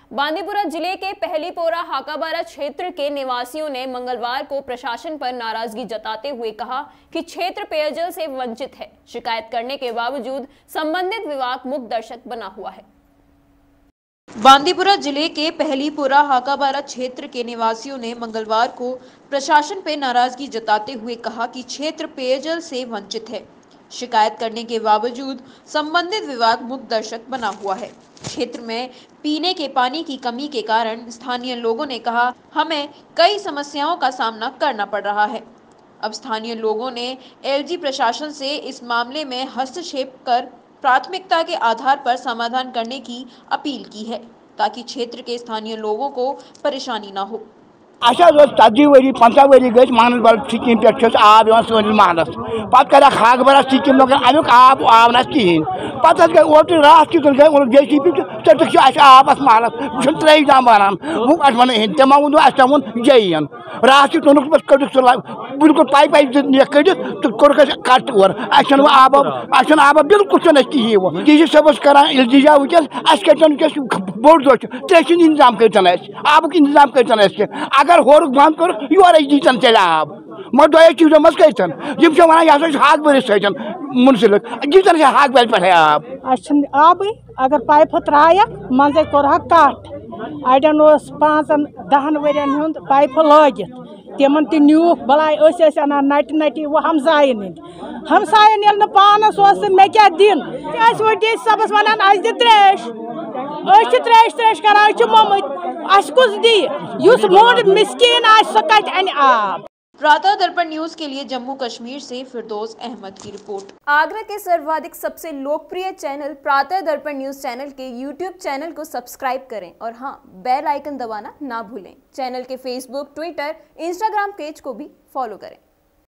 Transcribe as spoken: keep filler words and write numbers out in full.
बांदीपुरा जिले के पहलीपोरा हाकाबारा क्षेत्र के निवासियों ने मंगलवार को प्रशासन पर नाराजगी जताते हुए कहा कि क्षेत्र पेयजल से वंचित है। शिकायत करने के बावजूद संबंधित विभाग मूक दर्शक बना हुआ है। बांदीपुरा जिले के पहलीपुरा हाकाबारा क्षेत्र के निवासियों ने मंगलवार को प्रशासन पर नाराजगी जताते हुए कहा कि क्षेत्र पेयजल से वंचित है। शिकायत करने के बावजूद संबंधित विभाग मूक दर्शक बना हुआ है। क्षेत्र में पीने के पानी की कमी के कारण स्थानीय लोगों ने कहा, हमें कई समस्याओं का सामना करना पड़ रहा है। अब स्थानीय लोगों ने एलजी प्रशासन से इस मामले में हस्तक्षेप कर प्राथमिकता के आधार पर समाधान करने की अपील की है, ताकि क्षेत्र के स्थानीय लोगों को परेशानी न हो। तजी वरी पंचा वरी गई मानसबल सिक्किम पे आब सोनिस महलस पे कर हाकबारा सिक्किम लोग अमुक आब आव ना कहें पे गई ओट रात कि गई जे सी पी चटक आबस महलस वह त्रे जाम बनान वो वन तम वो वो जयन रात तुनुक कड़क सह बिल्कुल पाइप कड़ित तो कोर्क कट और अब आब अब आब बिल्कुल कहें वो डी सबस कर इल्तिजा वस कस बोड़ दो त्रे इंतजाम कर आबुक इंतजाम कर अगर होर बंद कर योर दीचन चल आब मगर दो चीजों मज कन वन यह हाक बरिस सतन मुंसलिक दीचन हाक बल पे आब आब अगर पाइप त्राय मजे कोर कट अड़न पाँचन दहन वरियन हुंद पाइप लगित तिमन तह न्यूख बलाय अनान नट नटी वो हमसायन हंद हमसायन ये पानस मे क्या दिन वो डी सबस वन अस दि त्रेश त्रेश त्रेश कर मोमुत अस कुछ दी मोड मिस्कीन सह कत अन आब। प्रातः दर्पण न्यूज के लिए जम्मू कश्मीर से फिरदौस अहमद की रिपोर्ट। आगरा के सर्वाधिक सबसे लोकप्रिय channel Pratah Darpan news channel के यूट्यूब चैनल को सब्सक्राइब करें और हाँ, बेल आइकन दबाना ना भूलें। चैनल के फेसबुक, ट्विटर, इंस्टाग्राम पेज को भी फॉलो करें।